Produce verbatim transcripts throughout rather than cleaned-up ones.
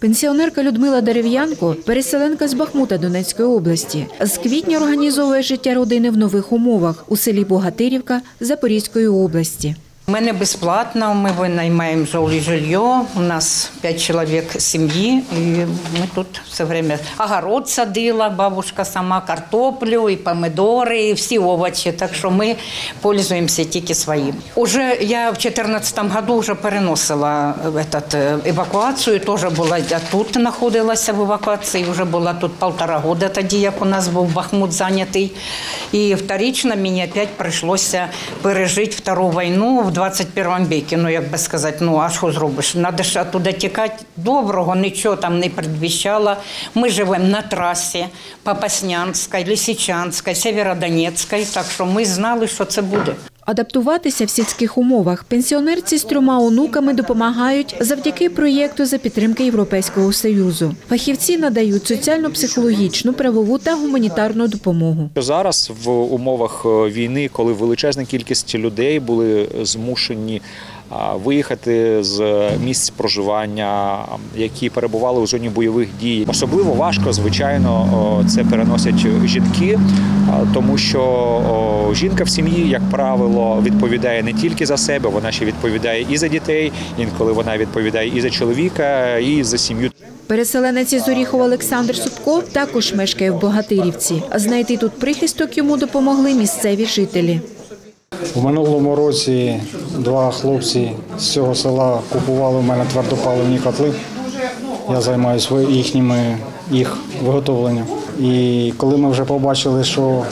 Пенсіонерка Людмила Дерев'янко – переселенка з Бахмута Донецької області. З квітня організовує життя родини в нових умовах у селі Богатирівка Запорізької області. У мене безплатно, ми винаймаємо жилье, у нас п'ять чоловік сім'ї, і ми тут все время огород садила, бабушка сама, картоплю, і помидори, і всі овочі, так що ми пользуємося тільки своїм. Уже я в дві тисячі чотирнадцятому году вже переносила этот, евакуацію, теж була, я тут знаходилася в евакуації, вже була тут півтора року тоді, як у нас був Бахмут зайнятий. І вторично мені опять прийшлося пережити Втору війну в двадцять першому віці, ну, як би сказати, ну, а що зробиш? Треба ж оттуда тікати. Доброго нічого там не передвіщало. Ми живемо на трасі Попаснянської, Лисичанської, Сєвєродонецької, так що ми знали, що це буде. Адаптуватися в сільських умовах пенсіонерці з трьома онуками допомагають завдяки проєкту за підтримки Європейського Союзу. Фахівці надають соціально-психологічну, правову та гуманітарну допомогу. Зараз в умовах війни, коли величезна кількість людей були змушені виїхати з місць проживання, які перебували у зоні бойових дій. Особливо важко, звичайно, це переносять жінки, тому що жінка в сім'ї, як правило, відповідає не тільки за себе, вона ще відповідає і за дітей, інколи вона відповідає і за чоловіка, і за сім'ю. Переселенець із Оріхова Олександр Супко також мешкає в Богатирівці. Знайти тут прихисток йому допомогли місцеві жителі. У минулому році два хлопці з цього села купували у мене твердопаливні котли. Я займаюся їхніми, їх виготовленням. І коли ми вже побачили, що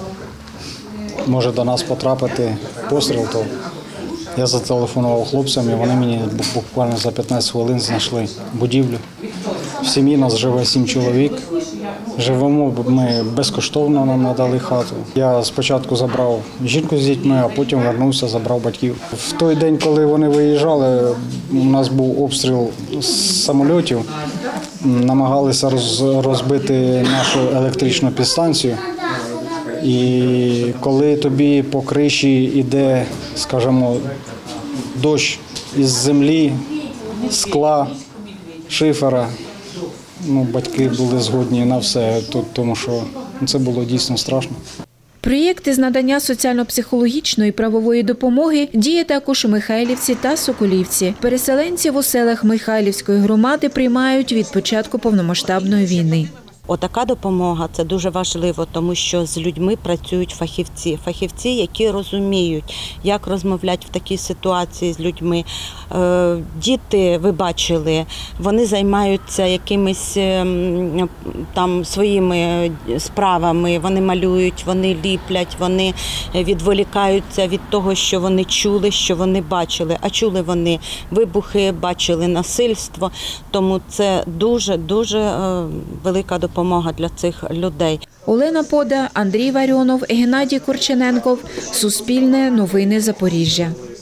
може до нас потрапити постріл, то я зателефонував хлопцям, і вони мені буквально за п'ятнадцять хвилин знайшли будівлю. В сім'ї нас живе сім чоловік. Живемо ми безкоштовно, нам надали хату. Я спочатку забрав жінку з дітьми, а потім повернувся, забрав батьків. В той день, коли вони виїжджали, у нас був обстріл з самольотів. Намагалися розбити нашу електричну підстанцію. І коли тобі по криші йде, скажімо, дощ із землі, скла, шифера, ну, батьки були згодні на все, тому що це було дійсно страшно. Проєкт із надання соціально-психологічної і правової допомоги діє також у Михайлівці та Соколівці. Переселенців у селах Михайлівської громади приймають від початку повномасштабної війни. Отака допомога – це дуже важливо, тому що з людьми працюють фахівці. Фахівці, які розуміють, як розмовляти в такій ситуації з людьми. Діти, ви бачили, вони займаються якимись там своїми справами, вони малюють, вони ліплять, вони відволікаються від того, що вони чули, що вони бачили. А чули вони вибухи, бачили насильство, тому це дуже-дуже велика допомога. Допомога для цих людей. Олена Пода, Андрій Варіонов, Геннадій Корчененков. Суспільне новини Запоріжжя.